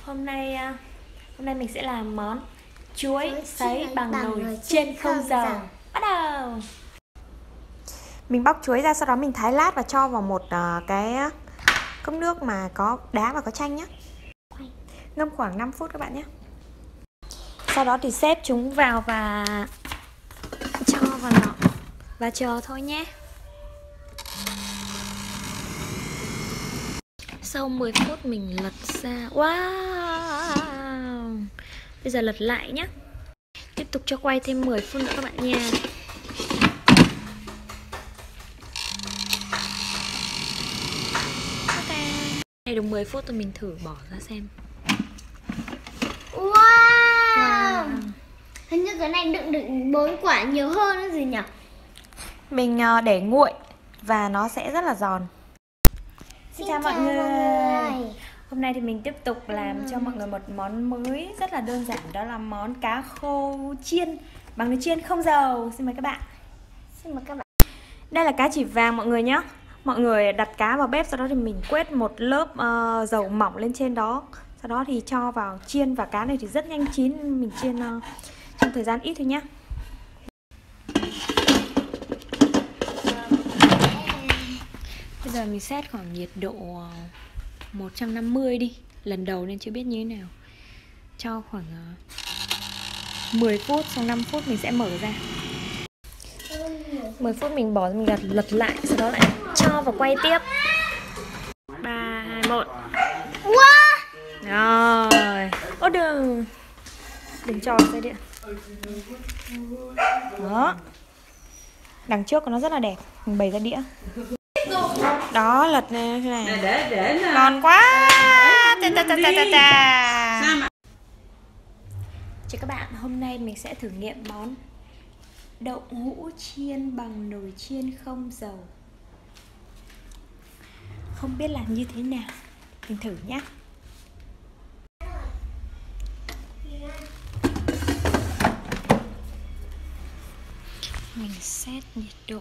Hôm nay mình sẽ làm món chuối sấy bằng nồi chiên không dầu. Bắt đầu. Mình bóc chuối ra, sau đó mình thái lát và cho vào một cái cốc nước mà có đá và có chanh nhé. Ngâm khoảng 5 phút các bạn nhé. Sau đó thì xếp chúng vào và cho vào lọ và chờ thôi nhé. Sau 10 phút mình lật ra. Wow. Bây giờ lật lại nhé. Tiếp tục cho quay thêm 10 phút nữa các bạn nha. Đây được 10 phút rồi, mình thử bỏ ra xem. Wow. Hình như cái này đựng 4 quả nhiều hơn nữa gì nhỉ? Mình để nguội và nó sẽ rất là giòn. Xin chào mọi người. Hôm nay thì mình tiếp tục làm cho mọi người một món mới rất là đơn giản. Đó là món cá khô chiên bằng nồi chiên không dầu. Xin mời các bạn. Xin mời các bạn. Đây là cá chỉ vàng mọi người nhé. Mọi người đặt cá vào bếp, sau đó thì mình quét một lớp dầu mỏng lên trên đó. Sau đó thì cho vào chiên, và cá này thì rất nhanh chín. Mình chiên trong thời gian ít thôi nhé. Bây giờ mình set khoảng nhiệt độ 150 đi. Lần đầu nên chưa biết như thế nào. Cho khoảng 10 phút, sau 5 phút mình sẽ mở ra. 10 phút mình bỏ ra, mình lật lại, sau đó lại cho vào quay tiếp. 3, 2, 1. Wow. Rồi. Ô đừng cho dây điện. Đó. Đằng trước của nó rất là đẹp. Mình bày ra đĩa. Đó, lật này thế này. Để ngon quá. Chào các bạn, hôm nay mình sẽ thử nghiệm món đậu hũ chiên bằng nồi chiên không dầu. Không biết làm như thế nào, mình thử nhé. Mình set nhiệt độ.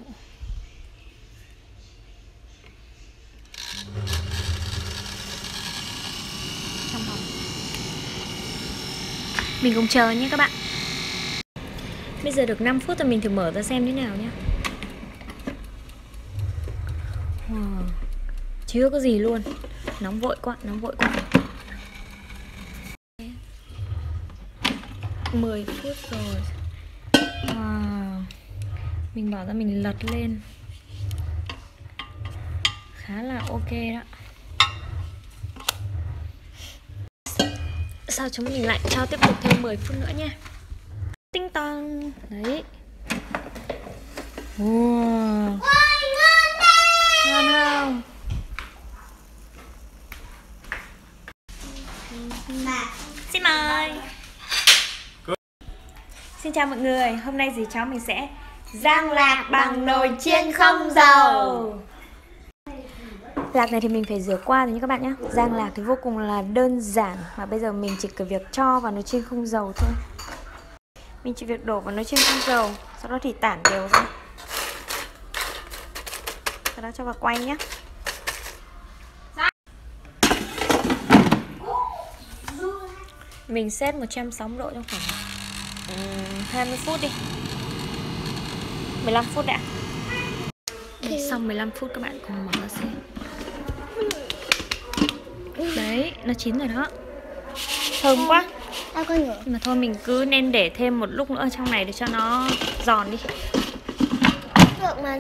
Trong vòng. Mình cùng chờ nhé các bạn. Bây giờ được 5 phút rồi, mình thử mở ra xem thế nào nhé. Wow. Chưa có gì luôn. Nóng vội quá, nóng vội quá. 10 phút rồi. Wow. Mình bỏ ra, mình lật lên. Khá là ok đó. Sau chúng mình lại cho tiếp tục thêm 10 phút nữa nha. Tinh tong. Đấy. Wow. Ngon không? Xin mời. Xin chào mọi người. Hôm nay dì cháu mình sẽ rang lạc bằng nồi chiên không dầu. Lạc này thì mình phải rửa qua rồi nha các bạn nhé. Rang lạc thì vô cùng là đơn giản. Và bây giờ mình chỉ cần việc cho vào nồi chiên không dầu thôi. Mình chỉ việc đổ vào nồi chiên không dầu, sau đó thì tản đều ra. Sau đó cho vào quay nhé. Mình set 160 độ trong khoảng 20 phút đi. 15 phút đã. Sau 15 phút các bạn cùng mở ra xem. Đấy, nó chín rồi đó. Thơm quá. Nhưng mà thôi mình cứ nên để thêm một lúc nữa trong này để cho nó giòn đi. Được mà.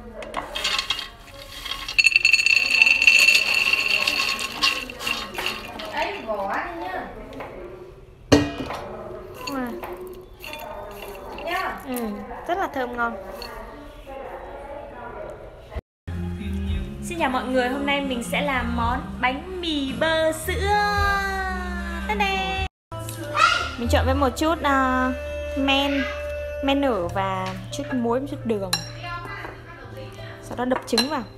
Rất là thơm ngon. Xin chào mọi người, hôm nay mình sẽ làm món bánh mì bơ sữa. Mình chọn với một chút men nở và chút muối, một chút đường. Sau đó đập trứng vào.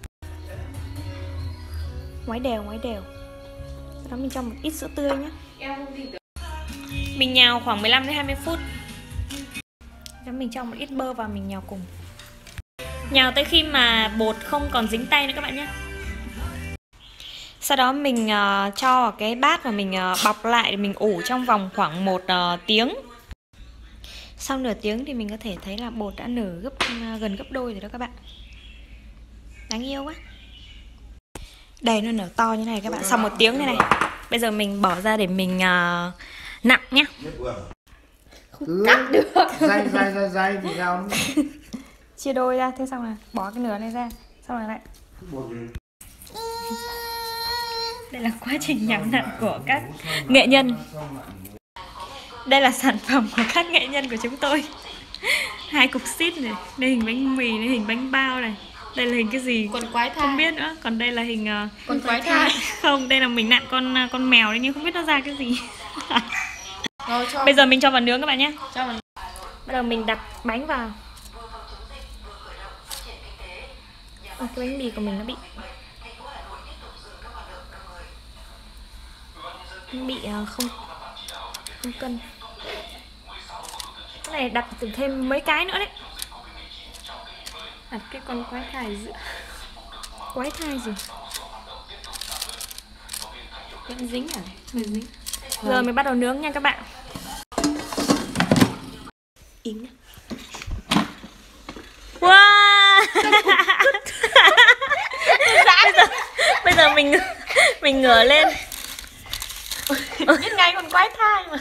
Ngoái đều. Sau đó mình cho một ít sữa tươi nhé. Mình nhào khoảng 15 đến 20 phút. Sau đó mình cho một ít bơ vào, mình nhào cùng. Nhào tới khi mà bột không còn dính tay nữa các bạn nhé. Sau đó mình cho vào cái bát và mình bọc lại để mình ủ trong vòng khoảng 1 tiếng. Sau nửa tiếng thì mình có thể thấy là bột đã nở gần gấp đôi rồi đó các bạn. Đáng yêu quá. Đây, nó nở to như này các bạn. Sau 1 tiếng này này. Bây giờ mình bỏ ra để mình nặn nhá. Không cắt được. Dây thì sao? Chia đôi ra, thế xong là bỏ cái nửa này ra. Xong rồi lại. Đây là quá trình nhào nặn của các nghệ nhân. Đây là sản phẩm của các nghệ nhân của chúng tôi. 2 cục xít này, đây hình bánh mì, đây hình bánh bao này. Đây là hình cái gì? Con quái thai. Không biết nữa, còn đây là hình Con quái thai. Không, đây là mình nặn con mèo đấy nhưng không biết nó ra cái gì. Rồi, Bây giờ mình cho vào nướng các bạn nhé. cho vào. Bắt đầu mình đặt bánh vào. Cái bánh mì của mình nó bị không cân. Cái này đặt thêm mấy cái nữa đấy. Đặt cái con quái thai giữa. Quái thai gì? Vẫn dính à? Hơi dính. Giờ mình bắt đầu nướng nha các bạn. Im nhá. Wow. bây giờ mình ngửa lên. Biết ngay con quái thai mà.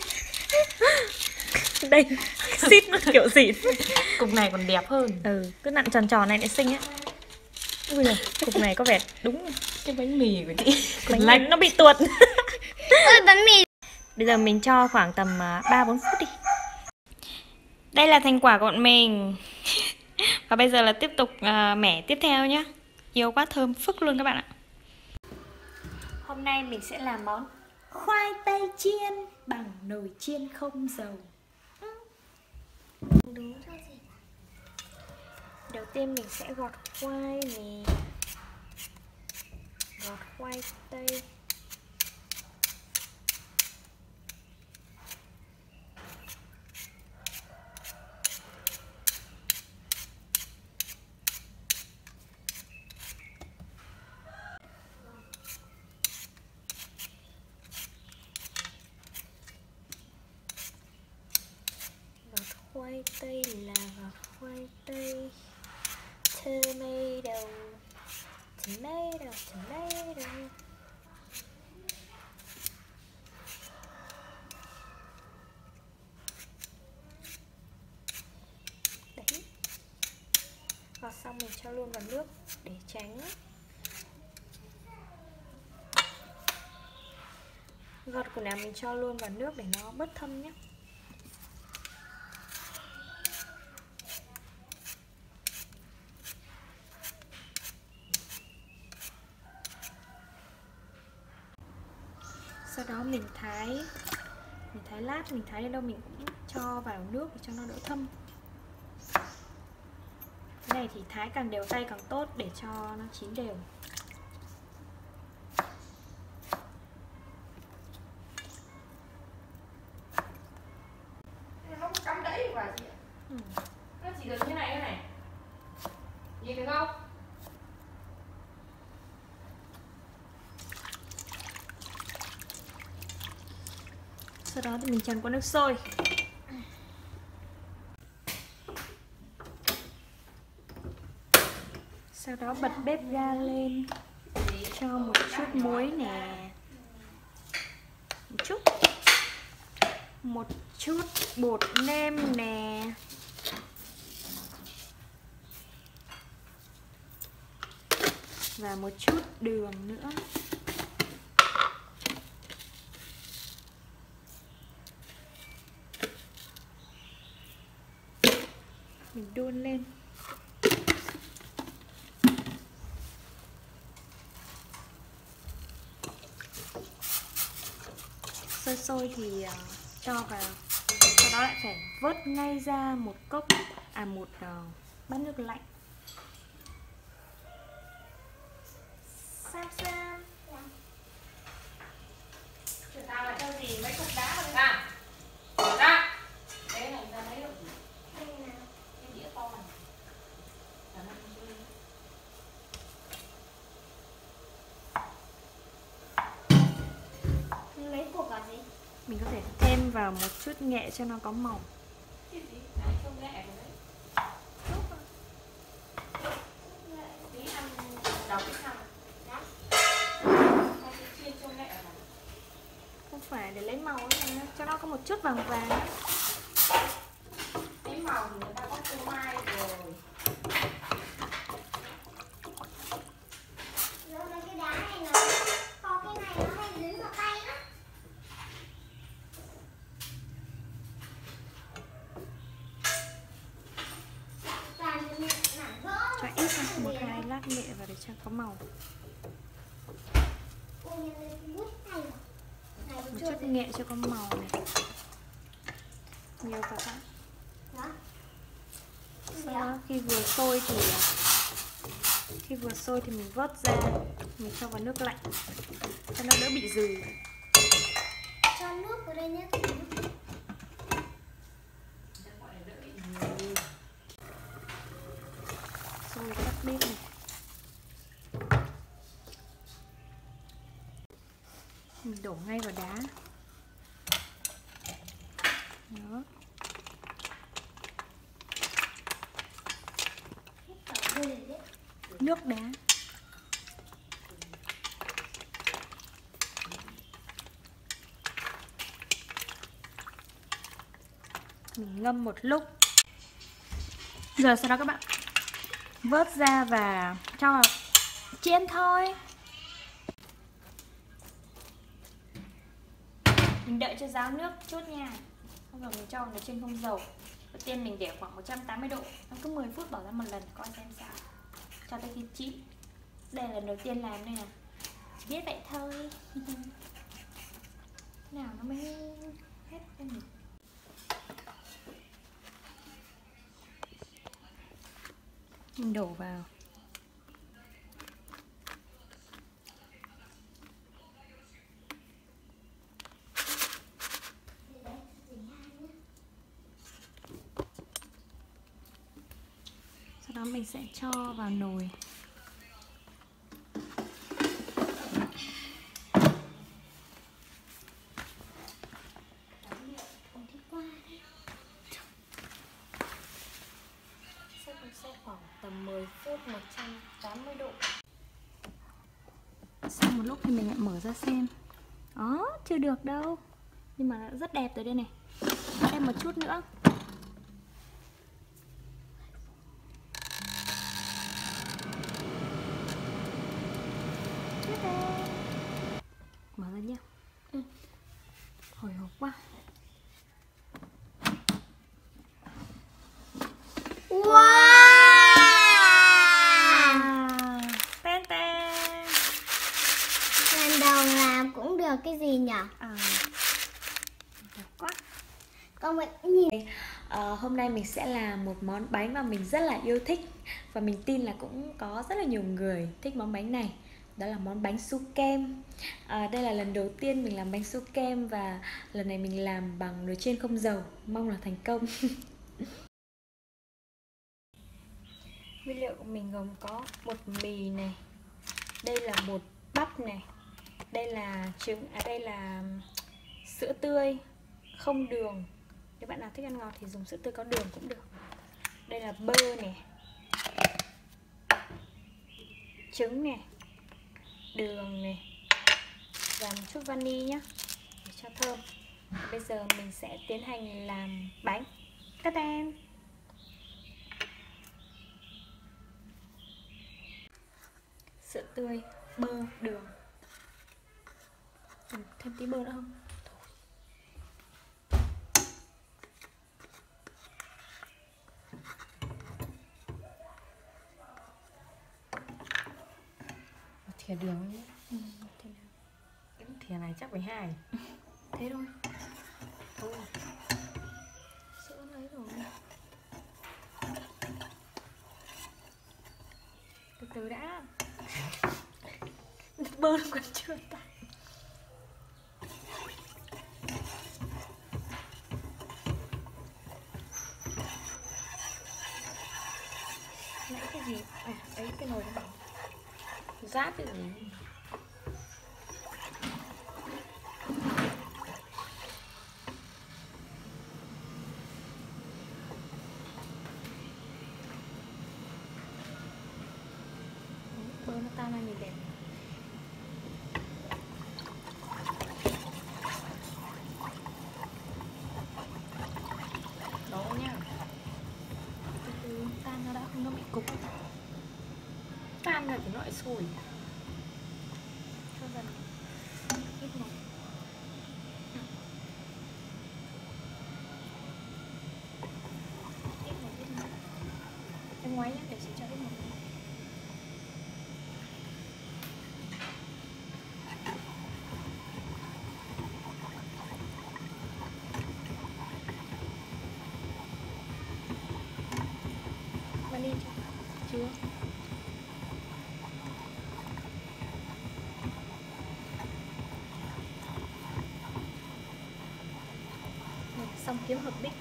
Đây, xít nó kiểu gì? Cục này còn đẹp hơn. Cứ nặn tròn tròn này lại xinh á. Ui giời, cục này có vẻ đúng Cái bánh mì của chị. bánh lạnh nó bị tuột. Ôi, bánh mì. Bây giờ mình cho khoảng tầm 3-4 phút đi. Đây là thành quả của bọn mình. Và bây giờ là tiếp tục mẻ tiếp theo nhé. Yêu quá, thơm phức luôn các bạn ạ. Hôm nay mình sẽ làm món khoai tây chiên bằng nồi chiên không dầu. Đúng. Đầu tiên mình sẽ gọt khoai nè. Gọt khoai tây. Khoai tây là khoai tây tomato. Đấy. Gọt xong mình cho luôn vào nước để tránh. Gọt củ nào mình cho luôn vào nước để nó bớt thâm nhé. Sau đó mình thái lát, mình thái đến đâu mình cũng cho vào nước để cho nó đỡ thâm. Cái này thì thái càng đều tay càng tốt để cho nó chín đều. Nó cắm đẫy vào chị ạ. Nó chỉ được như này. Nhìn được không? Sau đó thì mình trần qua nước sôi. Sau đó bật bếp ga lên. Cho một chút muối nè. Một chút bột nêm nè. Và một chút đường nữa. Mình đun lên. Sôi thì cho vào. Sau đó lại phải vớt ngay ra một bát nước lạnh. Sam. Tao lại cho gì mấy cục đá vào đây. Bỏ ra. Đấy này ra đấy. Cái đĩa to này. Ngọt gì? Mình có thể thêm vào một chút nghệ cho nó có màu. Cái gì? Đấy, không nghệ rồi đấy. Tí ăn đóng cái xong. Đó. Hay cái chiên cho nghệ rồi. Không phải để lấy màu ấy, cho nó có một chút vàng vàng. Cái màu thì người ta có phô mai rồi. Rồi cái đá này nó có cái này nó hay dính vào tay á. Cho ít thôi, một hai lát nghệ vào để cho có màu. Một chút nghệ cho có màu này. Nhiều các bạn. Sau đó khi vừa sôi thì mình vớt ra, mình cho vào nước lạnh cho nó đỡ bị dừ. Cho nước vào đây nhé. Rồi tắt bếp này. Mình đổ ngay vào đá. Đó. Nước đá. Mình ngâm một lúc. Giờ sau đó các bạn vớt ra và cho vào chiên thôi. Mình đợi cho ráo nước chút nha. Xong rồi mình cho vào trên không dầu. Đầu tiên mình để khoảng 180 độ. Nó cứ 10 phút bỏ ra một lần coi xem sao. Cho tới khi chín. Đây là lần đầu tiên làm đây nè. Biết vậy thôi. Nào nó mới hết cho mình. Mình đổ vào. Sau đó mình sẽ cho vào nồi. Sẽ khoảng tầm 10 phút 180 độ. Sau một lúc thì mình lại mở ra xem. Đó, chưa được đâu. Nhưng mà rất đẹp rồi đây này. Thêm một chút nữa. Mở ra nhé. Hồi hộp quá. Wow! Tên tên. Lần đầu làm cũng được cái gì nhỉ? Đẹp quá. Con vẫn nhìn. Hôm nay mình sẽ làm một món bánh mà mình rất là yêu thích. Và mình tin là cũng có rất là nhiều người thích món bánh này. Đó là món bánh su kem. Đây là lần đầu tiên mình làm bánh su kem. Và lần này mình làm bằng nồi chiên không dầu. Mong là thành công. Nguyên liệu của mình gồm có bột mì này, đây là bột bắp này, đây là trứng, đây là sữa tươi không đường. Nếu bạn nào thích ăn ngọt thì dùng sữa tươi có đường cũng được. Đây là bơ này, trứng này, đường này và một chút vani nhé để cho thơm. Bây giờ mình sẽ tiến hành làm bánh. Tát tan. Sữa tươi, bơ, đường. Thêm tí bơ nữa không? Một thìa đường nhé. Thế nào? Cái thìa này chắc phải 2. Thế thôi. Thôi. Sữa lấy rồi. Từ từ đã. Bơ nó còn chưa tắt. Nãy cái gì? Ấy cái nồi nó bảo Rát cái gì? phủi. Cho dần ít một. Ít một. Em ngoáy nhé, để chị cho ít một. Vani chưa? Xong kiếm hợp đích.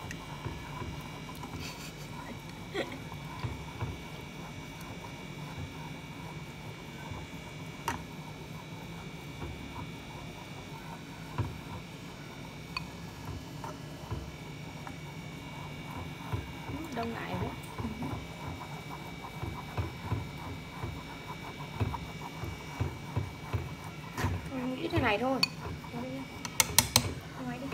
Đông ngại đấy. Ít thế này thôi. Ngoài đi.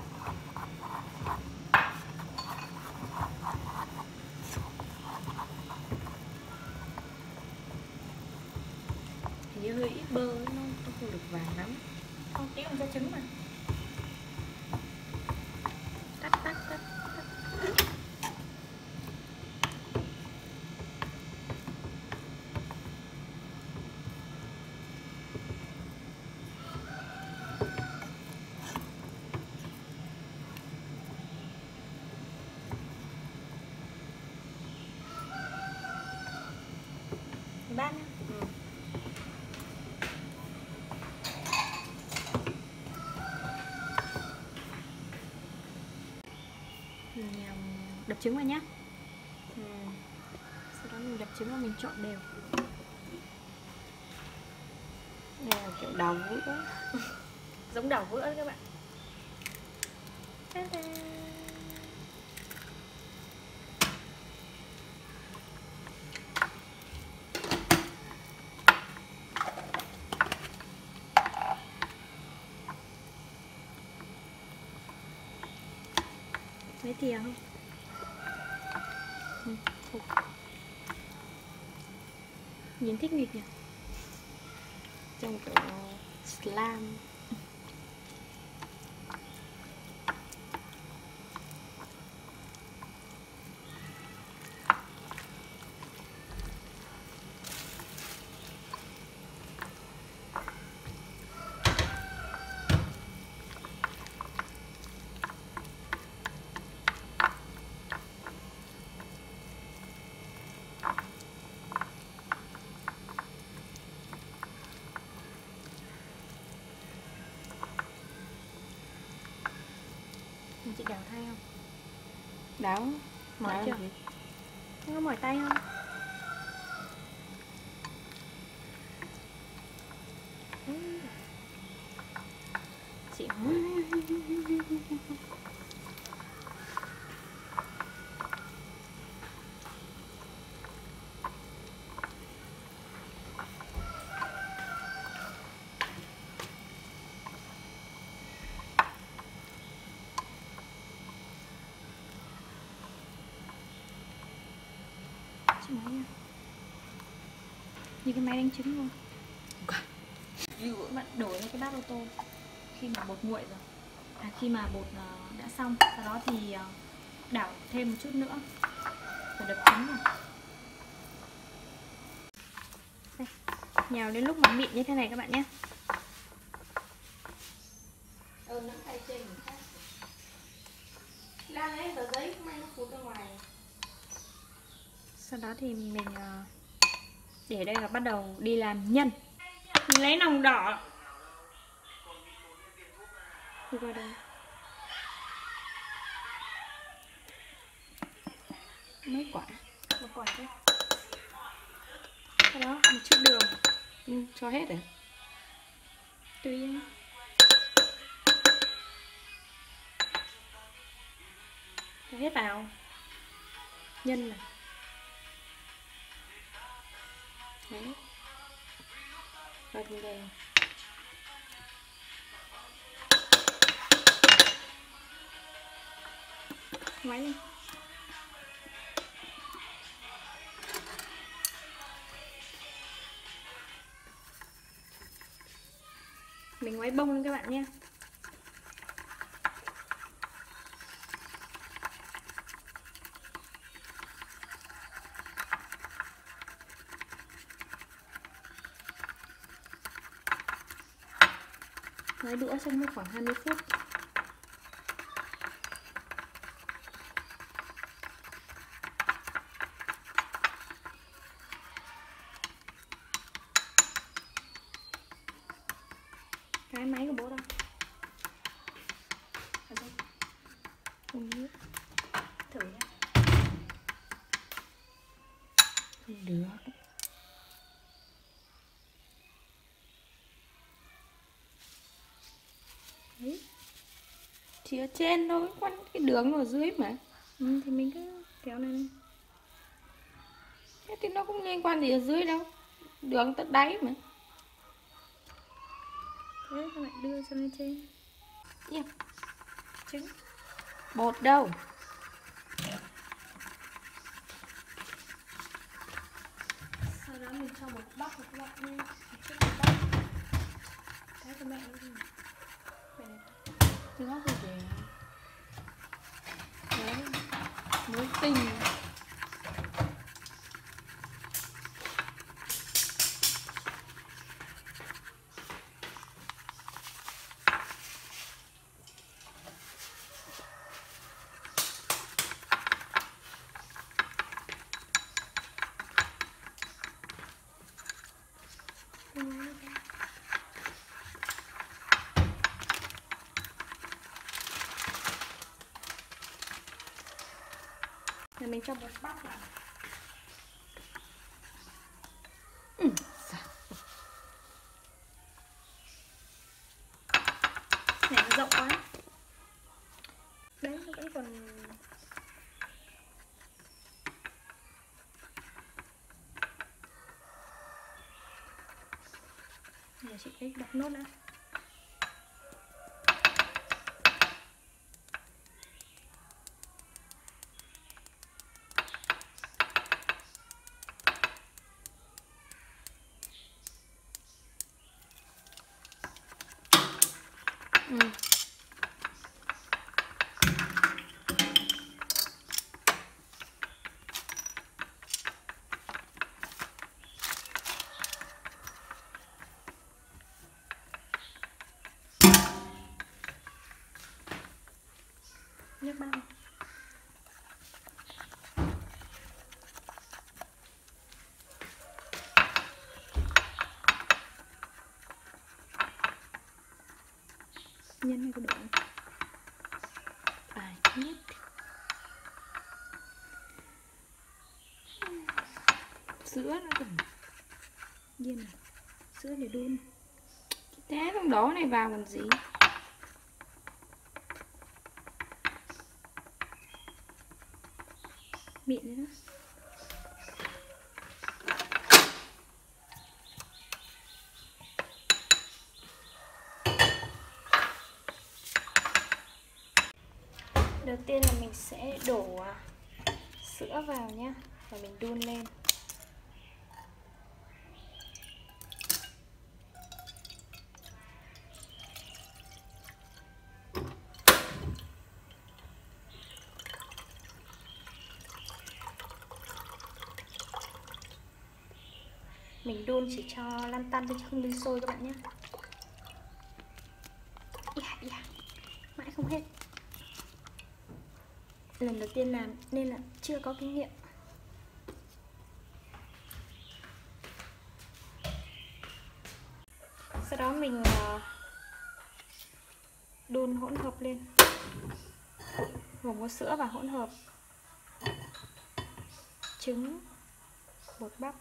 Hình như hơi ít bơ ấy, nó không được vàng lắm. Không, tí còn cho trứng mà. Tắt. Bát nhá. Đập trứng vào nhá. Sau đó mình đập trứng và mình trộn đều. Đây là kiểu đào vữa. Giống đào vữa đấy các bạn. Mấy thìa không? Nhìn thích nghịch nhỉ? Trông kiểu slam. Chị đào tay không? Đáo. Mỏi chưa? Gì? Không có mỏi tay không? Chị máy nha. Như cái máy đánh trứng luôn. Bạn đổi lên cái bát ô tô khi mà bột nguội rồi. Khi mà bột đã xong, sau đó thì đảo thêm một chút nữa rồi đập trứng vào. Đây, nhào đến lúc mà mịn như thế này các bạn nhé. Nắm tay trên mình khác. Lan lấy tờ giấy may nó phụt ra ngoài. Sau đó thì mình để đây là bắt đầu đi làm nhân. Mình lấy nòng đỏ. Đi qua đây. Mấy quả. Một quả thôi. Sau đó một chút đường. Cho hết rồi. Tùy nhé. Cho hết vào nhân này. Đấy. Và thêm đây. Ngoái lên. Mình quay bông lên các bạn nhé. Lấy đũa xong mất khoảng 20 phút. Cái máy của bố đâu? Ở đây. Thử nhé. Không được. Đấy. Chỉ ở trên thôi, quanh cái đường ở dưới mà. Thì mình cứ kéo này. Thế thì nó cũng liên quan gì ở dưới đâu. Đường tới đáy mà. Thế các bạn đưa cho lên trên. Yeah. Trứng. Bột đâu? Sau đó mình cho một bắp vào các bạn nha. Chút một bắp. Cái cho mẹ luôn. Trứng ốc rồi kìa. Đấy. Muối tinh. Rồi mình cho bột bắp vào. Này nó rộng quá. Đấy nó vẫn còn. Để chị cách đập nốt đã. Nước bao. Nhân này có đủ không? Nhất. Sữa nó còn nhiên này. Sữa để đun. Thế trong đó này vào còn gì? Mịn đấy đó. Đầu tiên là mình sẽ đổ sữa vào nhé. Và mình đun lên. Mình đun chỉ cho lăn tăn bên trong ly sôi các bạn nhé. Mãi không hết. Lần đầu tiên làm nên là chưa có kinh nghiệm. Sau đó mình đun hỗn hợp lên. Gồm có sữa và hỗn hợp trứng, bột bắp.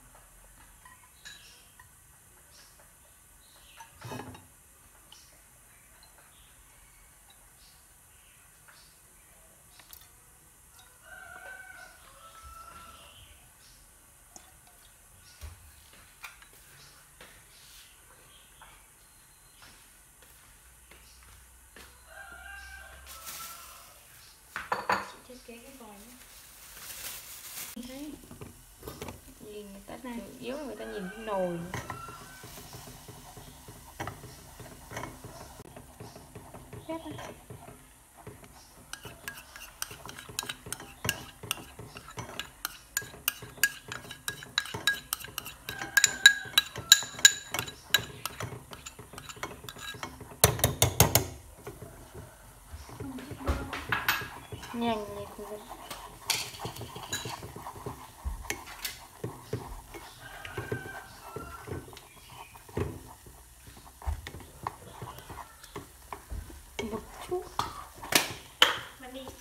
Thiết kế cái vòi nhé. Đấy. Nhìn người ta này yếu, người ta nhìn cái nồi. phết thôi. Nhanh lên không dân. Một chút mà đi.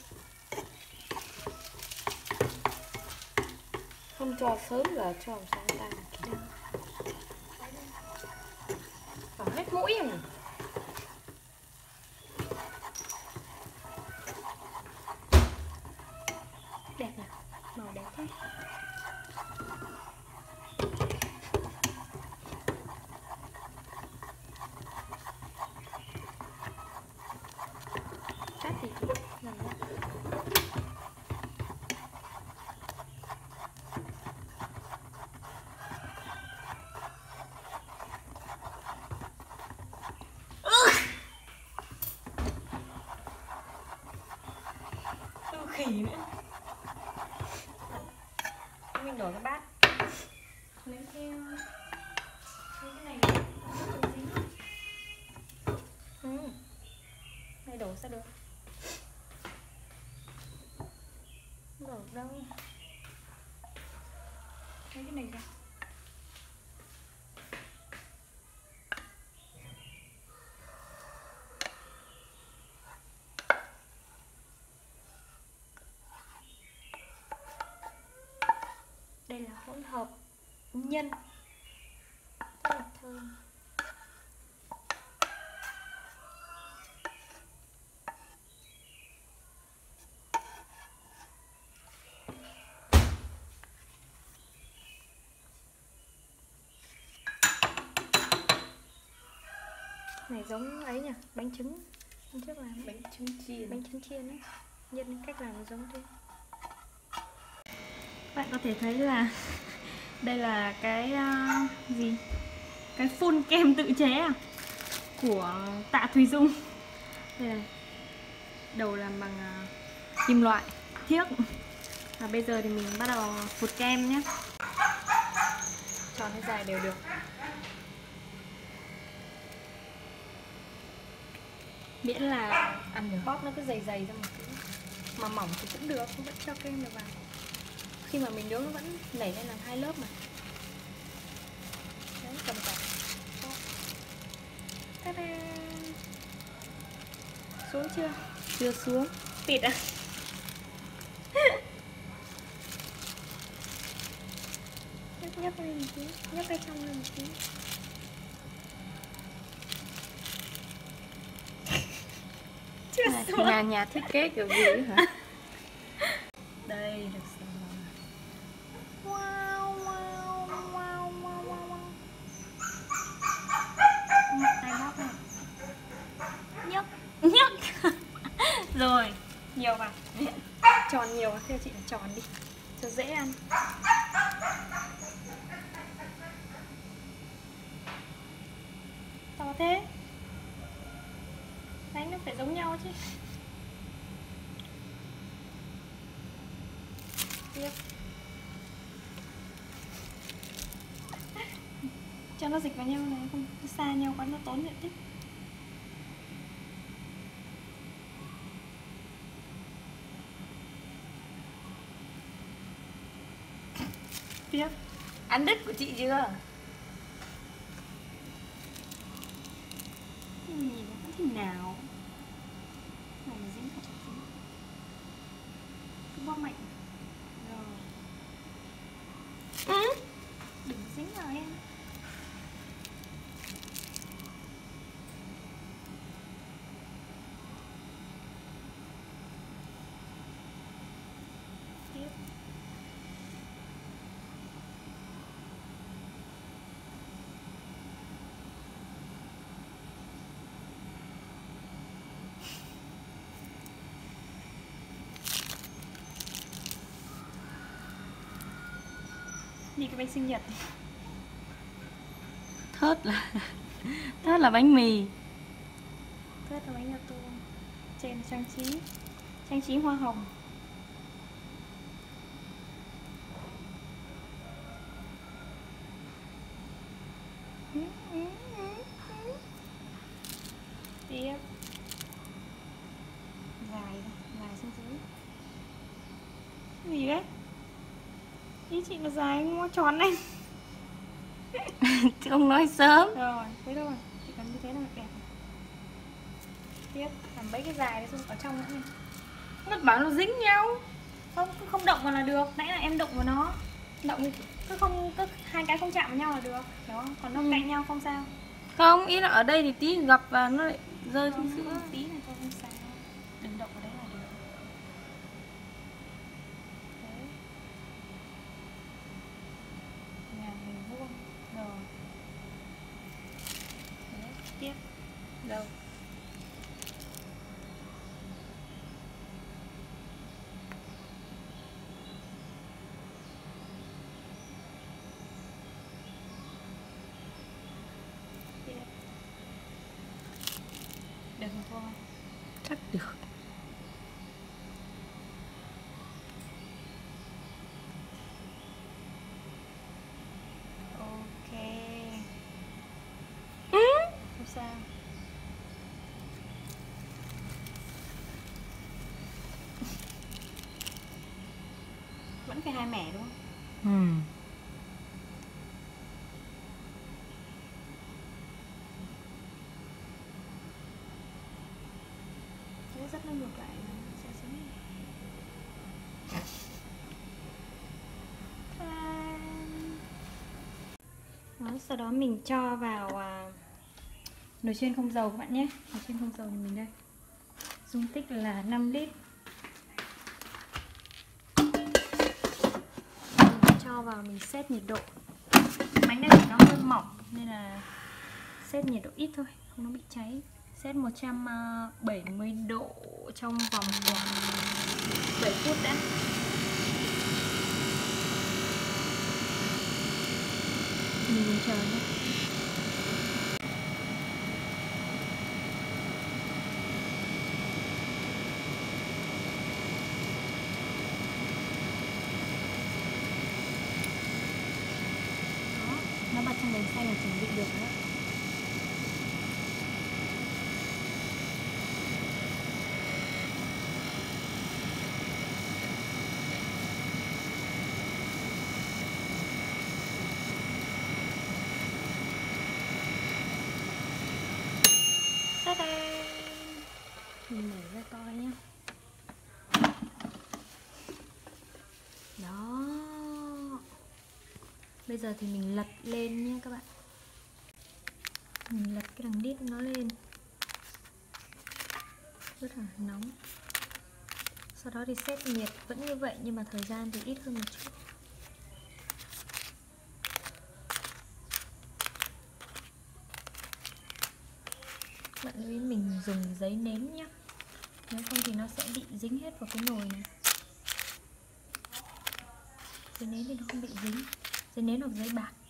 Không cho sớm là cho làm sao ta vào hết mũi rồi. Đẹp nhỉ, màu đẹp thế. Cắt thì làm đó. Khỉ nữa. Mình đổi cái bát. Lấy theo cái này. Này đổ sao được? Không đổ đâu. Lấy cái này ra. Đây là hỗn hợp nhân rất là thơm. Này giống ấy nhỉ, bánh trứng. Hôm trước làm bánh trứng chiên ấy. Nhân cách làm giống thế. Bạn có thể thấy là đây là cái gì? Cái phun kem tự chế à? Của Tạ Thùy Dung. Đây này. Đầu làm bằng kim loại thiếc. Và bây giờ thì mình bắt đầu phụt kem nhé. Tròn hay dài đều được. Miễn là ăn được. Bóp nó cứ dày dày ra một tí. Mà mỏng thì cũng được, vẫn cho kem được vào. Khi mà mình nướng nó vẫn nảy lên làm hai lớp mà. Đấy, cầm cả. Ta-da! Xuống chưa? Chưa xuống. Tịt à? Nhấp lên một tí, nhấp cái trong lên một tí. Chưa xuống. Nhà thiết kế kiểu gì hả? Đây được rồi. Wow, wow, wow, wow, wow. Tay bóp này. Nhấc, nhấc. Rồi, nhiều vào. Tròn nhiều, theo chị là tròn đi cho dễ ăn. To thế. Đánh nó phải giống nhau chứ. Tiếp. Cho nó dịch vào nhau này, không xa nhau quá nó tốn diện tích. Tiếp. Ăn đứt của chị chưa? Nhìn nó thế nào? Này là dính cả dính. Cứ bóp mạnh. Rồi. Đừng dính vào em. Tiếp. Như cái bánh sinh nhật. Thớt là bánh mì. Thớt hết rồi bánh gato. Trên trang trí hoa hồng. Tiếp dài xuống dưới. Gì đấy? Ý chị mà dài mua tròn này. Chứ không nói sớm. Rồi, thế thôi. Chỉ cần như thế là đẹp. Tiếp làm mấy cái dài đấy xong ở trong nữa này. Nó bảo nó dính nhau. Không, cứ không động vào là được. Nãy là em động vào nó. Động cứ hai cái không chạm vào nhau là được. Hiểu không? Còn nó cạnh nhau không sao. Không, ý là ở đây thì tí gặp và nó lại rơi xuống sữa. Tí này thôi không sao. Đừng động vào đấy là được. Đấy. Nhà hình vuông. Rồi. Đấy, tiếp. Đâu. Được không Phương? Chắc được. Ok. Không sao. Vẫn phải hai mẻ đúng không? Thế rất là ngược lại là sẽ giống đó, sau đó mình cho vào nồi chiên không dầu các bạn nhé. Nồi chiên không dầu thì mình đây dung tích là 5 lít. Mình cho vào mình set nhiệt độ. Bánh này nó hơi mỏng nên là set nhiệt độ ít thôi, không nó bị cháy. Set 170 độ trong vòng khoảng 7 phút đã. Mình chờ nhé. Đó, nó bật trong đèn xanh là chuẩn bị được đó. Mình mở ra to nhé. Đó. Bây giờ thì mình lật lên nha các bạn. Mình lật cái đằng đít nó lên. Rất là nóng. Sau đó thì set nhiệt vẫn như vậy nhưng mà thời gian thì ít hơn một chút. Bạn lưu ý mình dùng giấy nến nhé. Nếu không thì nó sẽ bị dính hết vào cái nồi này. Giấy nến thì nó không bị dính. Giấy nến hoặc giấy bạc.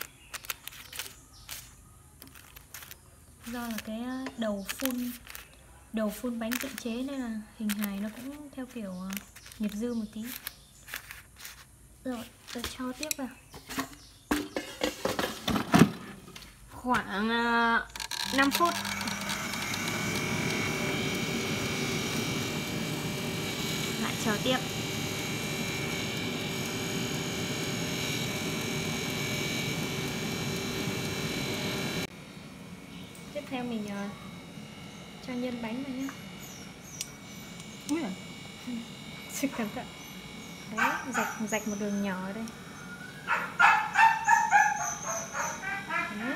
Do là cái đầu phun bánh tự chế nên là hình hài nó cũng theo kiểu nghiệp dư một tí. Rồi, tôi cho tiếp vào. Khoảng 5 phút. Lại chờ tiếp. Tiếp theo mình cho nhân bánh vào nhé. Ui à. Xin cẩn thận. Đấy, rạch một đường nhỏ ở đây. Đấy.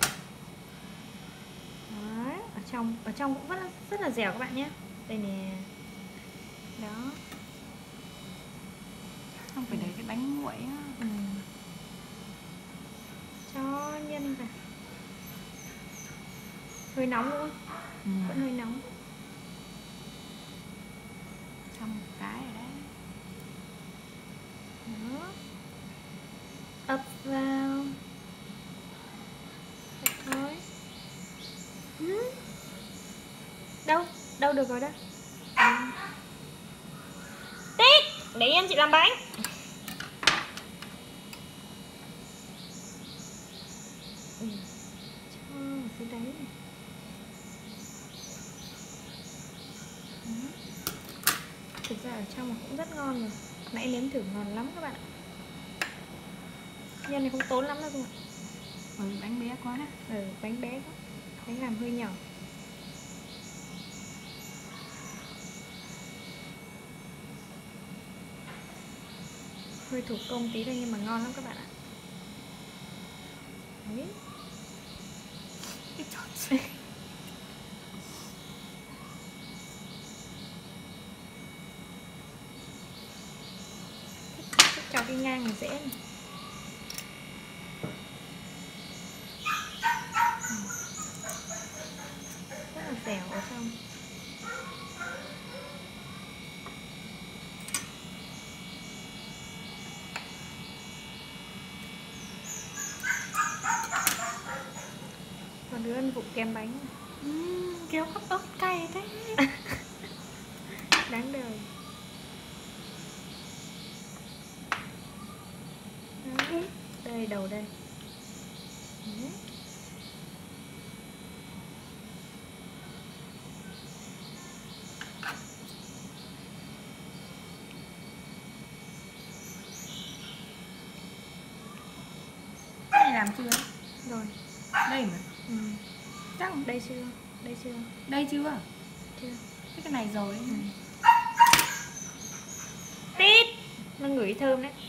Đấy, ở trong cũng rất là dẻo các bạn nhé. Đây nè. Đó. Không phải để cái bánh nguội á. Cho nhân vào. Hơi nóng luôn. Vẫn hơi nóng. Xong một cái rồi đấy. Đó. Ập vào. Vậy thôi. Đâu được rồi đó. Tít, để em chị làm bánh. Cho cái đấy này. Thực ra ở trong mà cũng rất ngon rồi. Nãy nếm thử ngon lắm các bạn ạ. Nhân này không tốn lắm đâu rồi. Bánh bé quá. Bánh bé quá. Bánh làm hơi nhỏ. Hơi thủ công tí thôi nhưng mà ngon lắm các bạn ạ. Đấy. Cái chót. Cho cái ngang là dễ này. Rất là dẻo ở trong. Còn đứa ăn vụng kem bánh. Kéo hấp ớt cay thế. Đáng đời. Đấy. Đây đầu đây. Đấy. Cái này làm chưa? Rồi. Đây mà. Chắc không? Đây chưa? Đây chưa? Đây chưa? Chưa. Thế cái này rồi. Tít. Nó ngửi thơm đấy.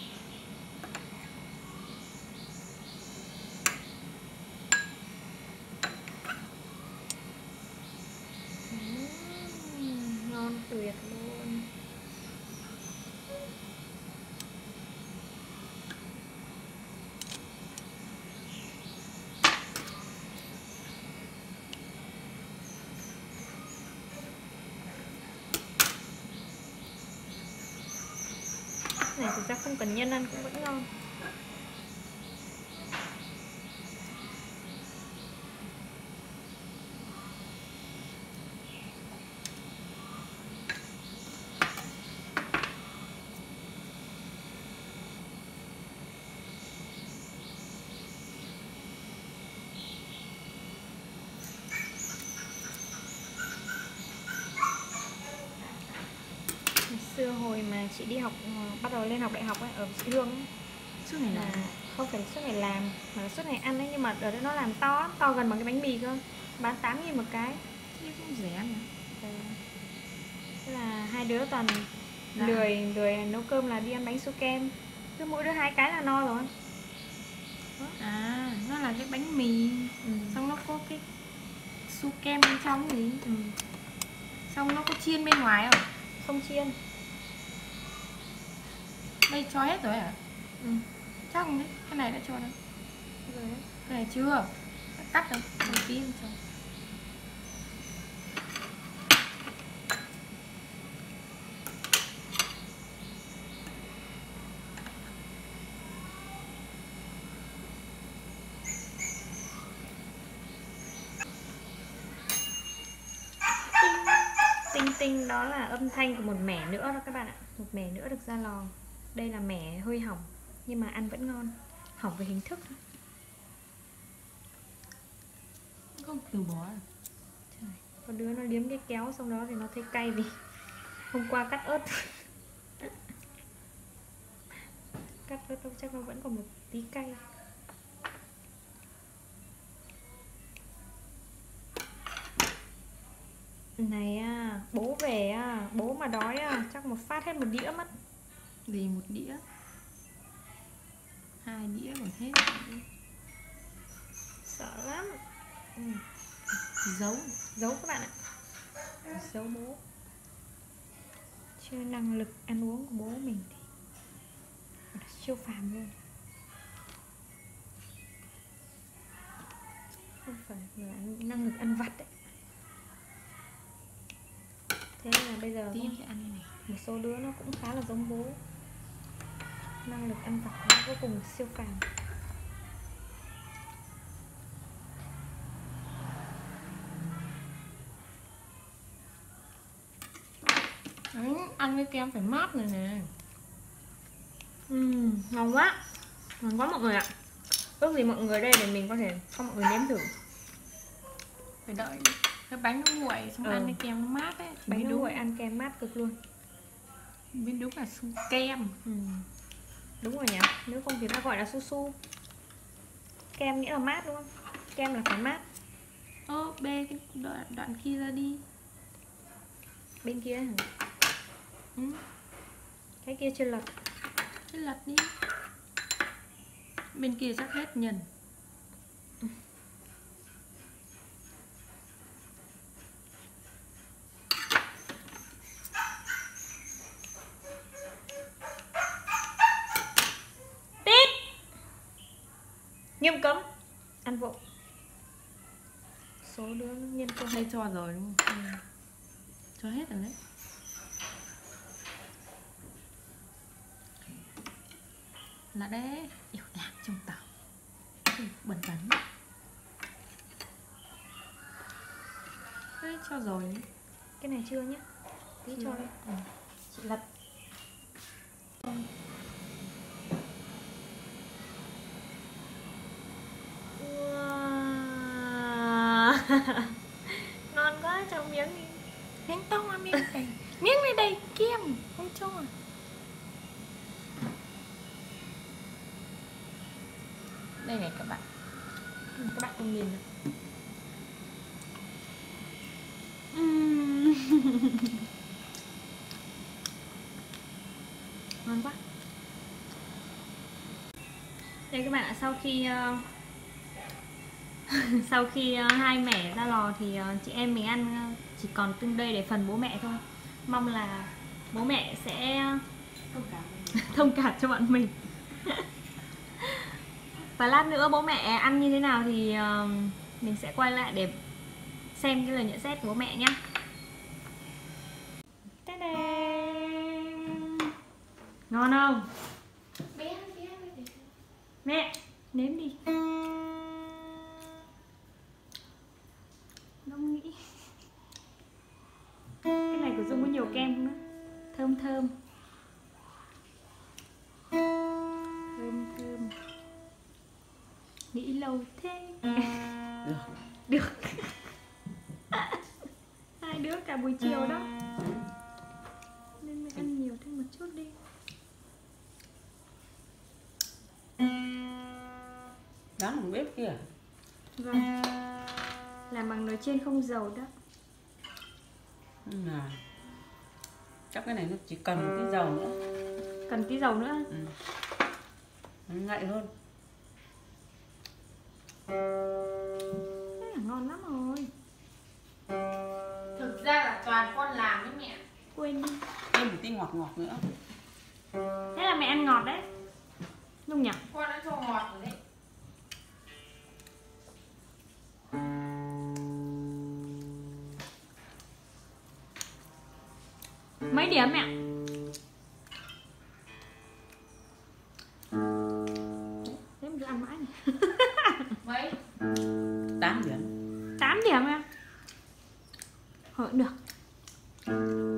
Ngon tuyệt luôn. Này thực ra không cần nhân ăn cũng vẫn ngon. Xưa hồi mà chị đi học, bắt đầu lên học đại học ấy, ở chị Hương ấy, Suốt ngày là làm. không phải suốt ngày làm mà là suốt ngày ăn ấy, nhưng mà ở đây nó làm to, to gần bằng cái bánh mì cơ, bán 8.000 một cái. Thế cũng rẻ mà. Thế là hai đứa toàn Dạ. lười nấu cơm là đi ăn bánh su kem, cứ mỗi đứa 2 cái là no rồi. À, nó là cái bánh mì, xong nó có cái su kem bên trong gì, xong nó có chiên bên ngoài không? Không chiên. Đây cho hết rồi hả? Chắc không đấy, cái này đã cho đâu. Rồi đấy. Cái này chưa, cắt đâu, một tí em cho. Tinh tinh đó là âm thanh của một mẻ nữa đó các bạn ạ. Một mẻ nữa được ra lò. Đây là mẻ hơi hỏng nhưng mà ăn vẫn ngon. Hỏng về hình thức thôi. Không từ bỏ à? Trời, có đứa nó liếm cái kéo xong đó thì nó thấy cay vì hôm qua cắt ớt. Cắt ớt chắc nó vẫn còn một tí cay. Này à, bố về à, bố mà đói à, chắc một phát hết một đĩa mất. Gì một đĩa? 2 đĩa còn hết. Sợ lắm. Giấu Giấu các bạn ạ. Giấu bố. Chưa năng lực ăn uống của bố mình thì siêu phàm luôn. Không phải là năng lực ăn vặt đấy. Thế nên là bây giờ tí em sẽ ăn cái này. một số đứa nó cũng khá là giống bố. Năng lực ăn vặt nó vô cùng siêu phàm. Đấy, ăn với kem phải mát này nè. Ngon quá. Ngon quá mọi người ạ. Ước gì mọi người đây để mình có thể cho mọi người nếm thử. Phải đợi cái bánh nó nguội xong ăn với kem nó mát ấy. Bánh nó nguội ăn kem mát cực luôn. Biết đúng là su kem. Đúng rồi nhỉ. Nếu không thì nó gọi là su su. Kem nghĩa là mát đúng không? Kem là phải mát. Bê cái đoạn kia ra đi. Bên kia hả? Cái kia chưa lật. Thế lật đi. Bên kia chắc hết nhân. Tít. Nghiêm cấm ăn vội. Số đứa nhân cơ Đây cho rồi đúng không? Cho hết rồi đấy. Là đấy, yêu đạc trong tàu. Bẩn bẩn. Đấy, cho rồi. Cái này chưa nhé. Tí cho đi. Chị lật. Wow. Ngon quá, cho miếng đi. Miếng to à, miếng đầy. Miếng này đầy kem. Không cho à. Đây này các bạn. Các bạn cùng nhìn này. Ngon quá. Đây các bạn ạ, sau khi hai mẻ ra lò thì chị em mình ăn chỉ còn từng đây để phần bố mẹ thôi. Mong là bố mẹ sẽ thông cảm cho bọn mình. Và lát nữa bố mẹ ăn như thế nào thì mình sẽ quay lại để xem cái lời nhận xét của bố mẹ nhé. Ngon không? Mẹ, nếm đi. Đông nghĩ. Cái này của Dung có nhiều kem nữa. Thơm thơm. Thơm. Nghĩ lâu thế. Được. Hai đứa cả buổi chiều đó. Nên mẹ ăn nhiều thêm một chút đi. Đó bằng bếp kia. Vâng. Làm bằng nồi chiên không dầu đó. Chắc cái này nó chỉ cần một tí dầu nữa. Cần tí dầu nữa. Nó ngậy hơn. Thế là ngon lắm rồi. Thực ra là toàn con làm với mẹ. Quên đi. Thêm một tí ngọt ngọt nữa. Thế là mẹ ăn ngọt đấy. Đúng nhỉ? Con đã cho ngọt rồi đấy. Mấy điểm mẹ? Thế mình cứ ăn mãi này. Mấy? 8 điểm. 8 điểm em. Thôi được.